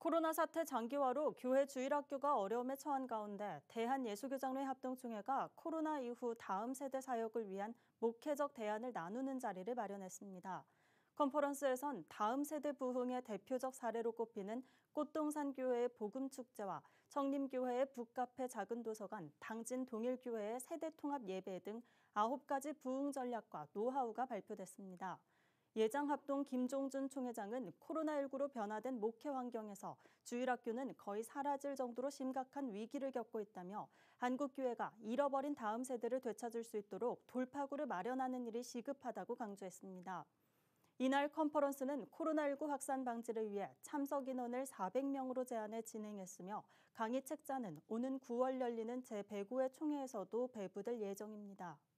코로나 사태 장기화로 교회 주일학교가 어려움에 처한 가운데 대한예수교장로회 합동총회가 코로나 이후 다음 세대 사역을 위한 목회적 대안을 나누는 자리를 마련했습니다. 컨퍼런스에선 다음 세대 부흥의 대표적 사례로 꼽히는 꽃동산교회의 복음축제와 청림교회의 북카페 작은 도서관, 당진동일교회의 세대통합 예배 등 9가지 부흥 전략과 노하우가 발표됐습니다. 예장합동 김종준 총회장은 코로나19로 변화된 목회 환경에서 주일학교는 거의 사라질 정도로 심각한 위기를 겪고 있다며 한국교회가 잃어버린 다음 세대를 되찾을 수 있도록 돌파구를 마련하는 일이 시급하다고 강조했습니다. 이날 컨퍼런스는 코로나19 확산 방지를 위해 참석 인원을 400명으로 제한해 진행했으며 강의 책자는 오는 9월 열리는 제109회 총회에서도 배부될 예정입니다.